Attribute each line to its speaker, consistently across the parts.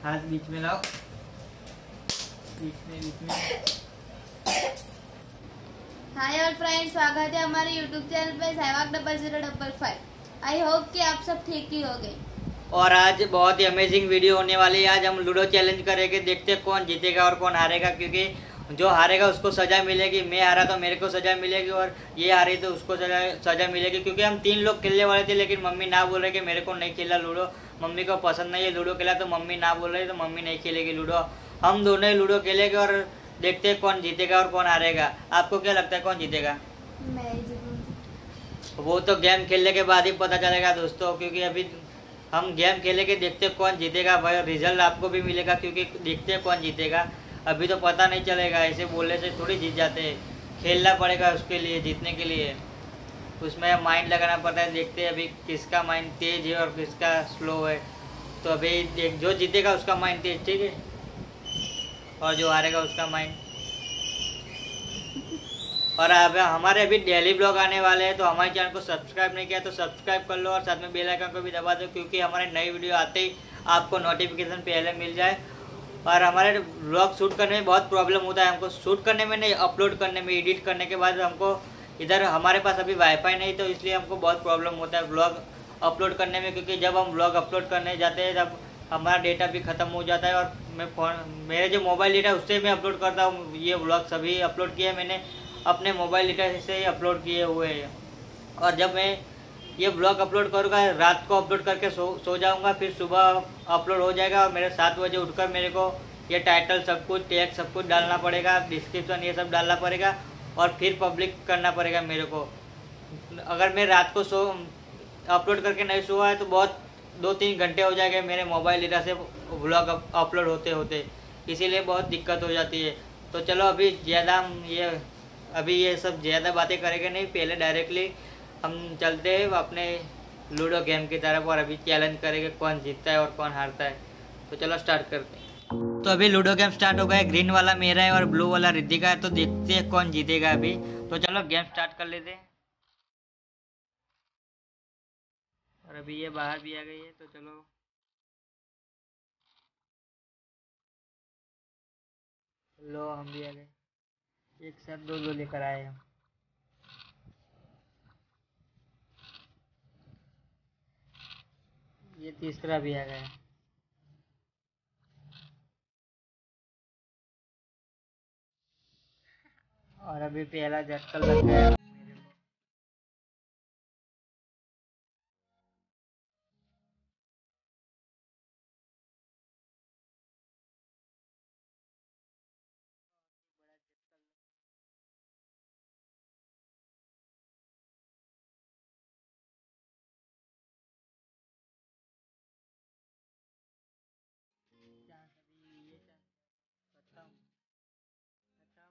Speaker 1: हाथ बीच में लाओ, बीच में।
Speaker 2: हाय और फ्रेंड्स, स्वागत है हमारे यूट्यूब चैनल पे सहवाग0055। आई होप कि आप सब ठीक ही होंगे।
Speaker 1: और आज बहुत ही अमेजिंग वीडियो होने वाली है। आज हम लूडो चैलेंज करेंगे, देखते हैं कौन जीतेगा और कौन हारेगा। क्योंकि जो हारेगा उसको सजा मिलेगी, मैं हारा तो मेरे को सजा मिलेगी, और ये हारी तो उसको सजा मिलेगी। क्योंकि हम 3 लोग खेलने वाले थे, लेकिन मम्मी ना बोल रहे कि मेरे को नहीं खेला लूडो, मम्मी को पसंद नहीं है लूडो खेला, तो मम्मी ना बोल रही तो मम्मी नहीं खेलेगी लूडो। हम दोनों ही लूडो खेलेंगे और देखते हैं कौन जीतेगा और कौन हारेगा। आपको क्या लगता है कौन जीतेगा?
Speaker 2: मैं जरूर।
Speaker 1: वो तो गेम खेलने के बाद ही पता चलेगा दोस्तों, क्योंकि अभी हम गेम खेलेंगे, देखते हैं कौन जीतेगा। भाई रिजल्ट आपको भी मिलेगा, क्योंकि देखते हैं कौन जीतेगा। अभी तो पता नहीं चलेगा, ऐसे बोलने से थोड़ी जीत जाते हैं, खेलना पड़ेगा उसके लिए, जीतने के लिए उसमें माइंड लगाना पड़ता है। देखते हैं अभी किसका माइंड तेज है और किसका स्लो है। तो अभी जो जीतेगा उसका माइंड तेज, ठीक है, और जो हारेगा उसका माइंड। और अब हमारे अभी डेली ब्लॉग आने वाले हैं, तो हमारे चैनल को सब्सक्राइब नहीं किया तो सब्सक्राइब कर लो, और साथ में बेल आइकन को भी दबा दो, क्योंकि हमारे नई वीडियो आते ही आपको नोटिफिकेशन पहले मिल जाए। और हमारे ब्लॉग शूट करने में बहुत प्रॉब्लम होता है, हमको शूट करने में नहीं, अपलोड करने में। एडिट करने के बाद हमको इधर हमारे पास अभी वाईफाई नहीं, तो इसलिए हमको बहुत प्रॉब्लम होता है ब्लॉग अपलोड करने में। क्योंकि जब हम ब्लॉग अपलोड करने जाते हैं तब हमारा डेटा भी ख़त्म हो जाता है, और मेरे जो मोबाइल डेटा उससे मैं अपलोड करता हूँ। ये ब्लॉग सभी अपलोड किए मैंने अपने मोबाइल डेटा से ही अपलोड किए हुए हैं। और जब मैं ये ब्लॉग अपलोड करूँगा, रात को अपलोड करके सो जाऊँगा, फिर सुबह अपलोड हो जाएगा, और मेरे 7 बजे उठकर मेरे को ये टाइटल सब कुछ, टैग सब कुछ डालना पड़ेगा, डिस्क्रिप्शन ये सब डालना पड़ेगा, और फिर पब्लिक करना पड़ेगा मेरे को। अगर मैं रात को अपलोड करके नहीं सोआ है तो बहुत 2-3 घंटे हो जाएंगे मेरे मोबाइल डेटा से ब्लॉग अपलोड होते होते, इसीलिए बहुत दिक्कत हो जाती है। तो चलो अभी ज़्यादा अभी ये सब ज़्यादा बातें करेंगे नहीं, पहले डायरेक्टली हम चलते हैं अपने लूडो गेम की तरफ, और अभी चैलेंज करेंगे कौन जीतता है और कौन हारता है। तो चलो स्टार्ट करते हैं। तो अभी लूडो गेम स्टार्ट हो गया है। ग्रीन वाला मेरा है और ब्लू वाला रिद्धि का है, तो देखते हैं कौन जीतेगा अभी। तो चलो गेम स्टार्ट कर लेते हैं। और अभी ये बाहर भी आ गई है, तो चलो लो हम भी आ गए, एक साथ दो लेकर आए हम। ये तीसरा भी आ गया, और अभी पहला झटका लग गया मेरे को। चांस अभी ये चांस खत्म खत्म।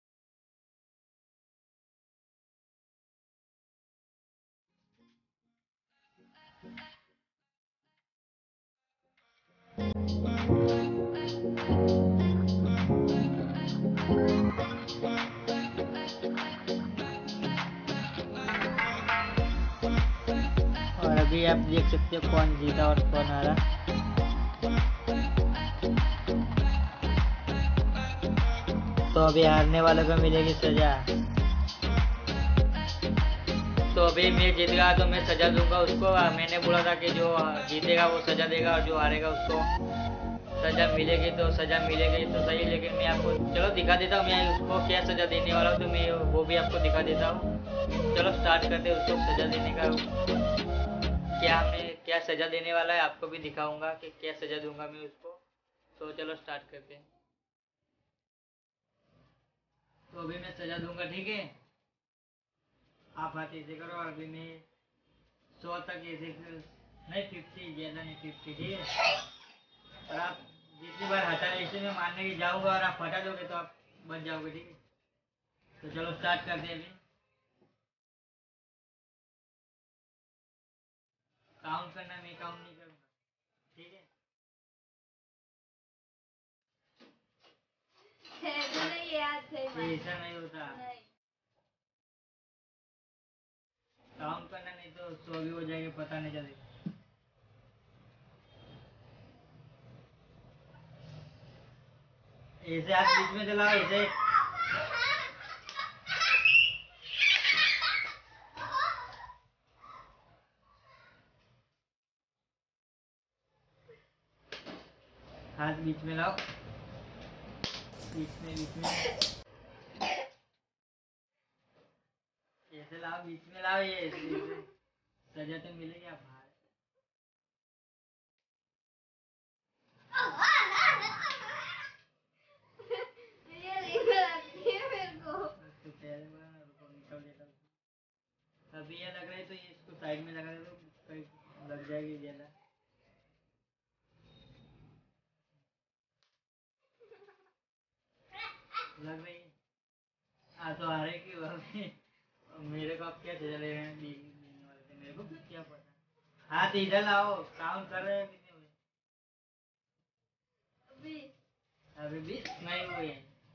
Speaker 1: और अभी आप देख सकते हो कौन जीता और कौन हारा। तो अभी हारने वाले को मिलेगी सजा। तो अभी मैं जीत गया तो मैं सजा दूंगा उसको। मैंने बोला था कि जो जीतेगा वो सजा देगा, और जो हारेगा उसको सजा मिलेगी, तो सजा मिलेगी तो सही। लेकिन मैं आपको चलो दिखा देता हूँ मैं उसको क्या सजा देने वाला हूँ, तो मैं वो भी आपको दिखा देता हूँ। चलो स्टार्ट करते हैं उसको सजा देने का। मैं क्या सजा देने वाला है आपको भी दिखाऊंगा कि क्या सजा दूंगा मैं उसको। तो चलो स्टार्ट करते हैं। तो अभी मैं सजा दूंगा, ठीक है। आप हाथ ऐसे करो, और अभी मैं 100 तक ऐसे नहीं, 50 ज़्यादा नहीं, 50, ठीक है। और आप जितनी बार हटा ऐसे में मारने की जाऊंगा और आप हटा दोगे तो आप बच जाओगे, ठीक है। तो चलो स्टार्ट करते हैं अभी। काउंट करना, मैं काउंट नहीं करूँगा, ठीक है।
Speaker 2: नहीं याद थे
Speaker 1: ऐसा नहीं होता, काउंट करना, नहीं तो 100 भी हो जाएगा, पता नहीं चलेगा। ऐसे हाथ बीच में चलाओ, ऐसे। हाथ बीच में लाओ, बीच में ऐसे लाओ, बीच में लाओ, ये ऐसे सजा तो मिलेगी आप बाहर। अभी ये लग रहा है तो ये इसको साइड में लगा दे तो कहीं लग जाएगी ज्यादा। लग रही है। तो आ रहे क्यों अभी? मेरे को अब क्या चले रहे हैं बीने वाले थे, मेरे को क्या पता। हाथ इधर लाओ, काउंट कर रहे हैं कितने हुए? अभी 20 नहीं हुए।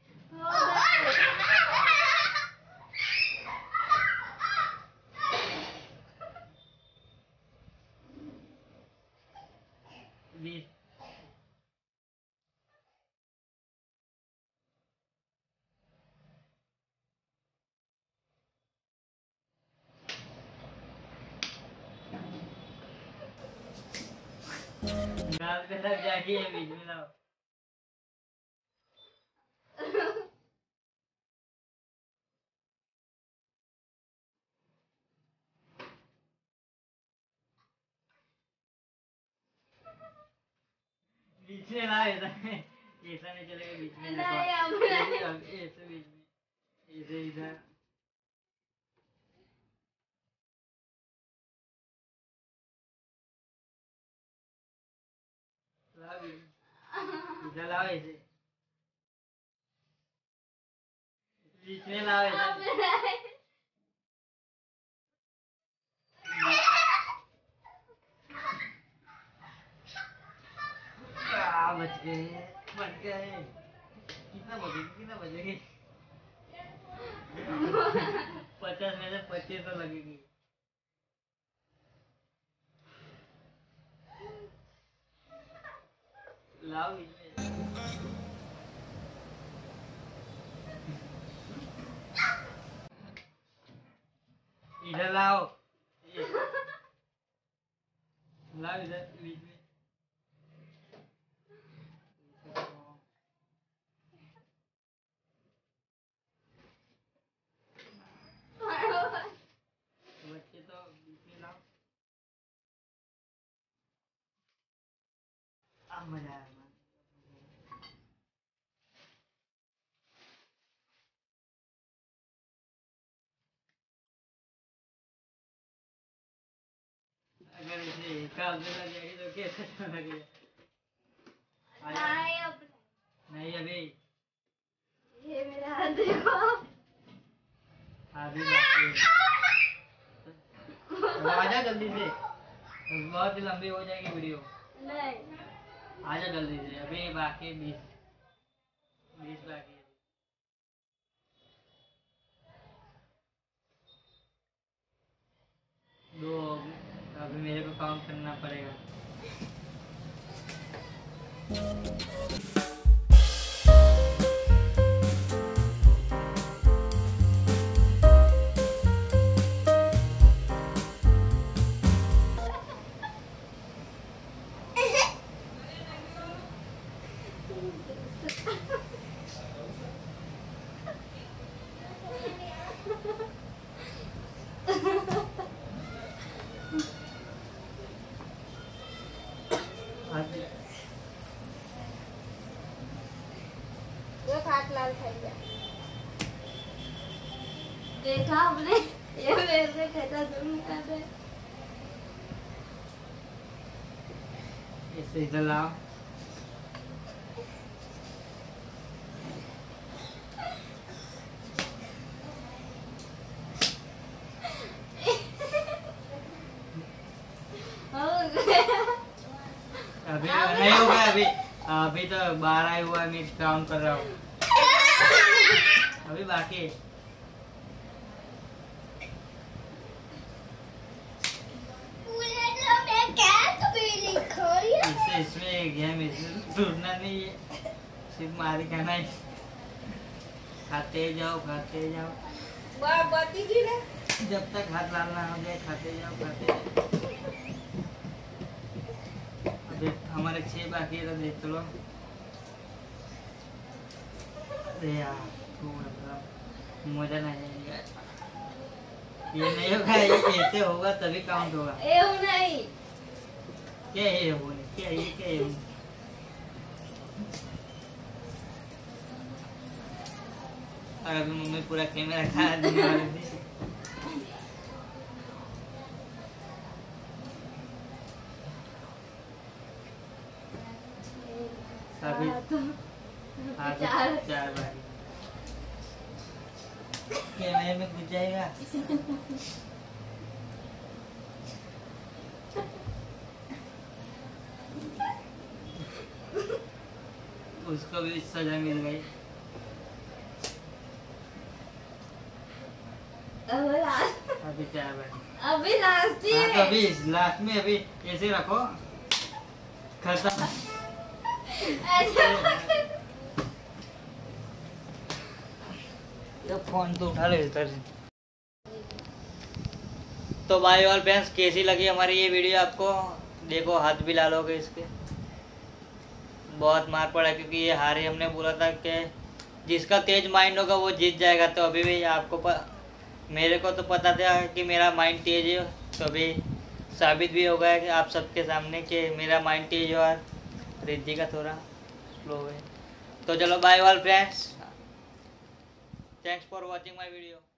Speaker 1: 20। गाल पे लग जाएगी, बीच में लाओ। बीच में लाओ, ऐसा नहीं चलेगा, बीच में ऐसे बीच में, ऐसे इधर। लाओ इधर, लाओ ऐसे, बीच में लाओ ऐसे। बच गए। कितना बजेगी? 50 में से 25 तो लगेगी। लाओ इधर लाओ, लाओ इधर बीच में। बच्चे तो बीच में लाओ। मजा आया। अगर इसे काल में लग जाएगी तो कैसे लगेगा? नहीं अभी
Speaker 2: ये मेरा हाथ देखो।
Speaker 1: अभी आजा जल्दी से, बहुत ही लंबी हो जाएगी वीडियो।
Speaker 2: नहीं
Speaker 1: आजा जल्दी से, अभी बाकी 20 बाकी है। 2 अभी मेरे को काउंट करना पड़ेगा।
Speaker 2: हाथ लाल खाई गया। देखा आपने? ये मेरे से कैसा जूम कर रहे।
Speaker 1: इसे इधर लाओ। अभी नहीं हो गया, अभी तो 12 हुआ है, मैं काउंट कर रहा हूँ। अभी बाकी इसमें गेम टूटना नहीं है। सिर्फ मारी खाना है। खाते जाओ जब तक हाथ लाल ना हो जाए खाते जाओ। अभी हमारे 6 बाकी है तो देख लो। अरे यार मजा नहीं आएगा। ये नहीं होगा, ये कैसे होगा तभी काउंट होगा।
Speaker 2: नहीं
Speaker 1: क्या है वो नहीं, क्या है और अभी मम्मी पूरा कैमरा खाना देने वाली थी। अभी चार बारी कैमरे में घुस जाएगा। उसको भी सजा मिल गई। अभी 4 बारी।
Speaker 2: अभी लास्ट ही
Speaker 1: हाँ, तो
Speaker 2: है।
Speaker 1: अभी लास्ट में अभी ऐसे रखो खत्म। ये फोन तो उठा ले इधर से। तो भाई और फ्रेंड्स कैसी लगी हमारी ये वीडियो आपको? देखो हाथ भी लालोगे इसके, बहुत मार पड़ा क्योंकि ये हारे। हमने बोला था कि जिसका तेज माइंड होगा वो जीत जाएगा। तो अभी भी आपको मेरे को तो पता था कि मेरा माइंड तेज है, तो अभी साबित भी हो गया कि आप सबके सामने कि मेरा माइंड तेज है और रिद्धि का थोड़ा स्लो है। तो चलो bye all friends, thanks for watching my video.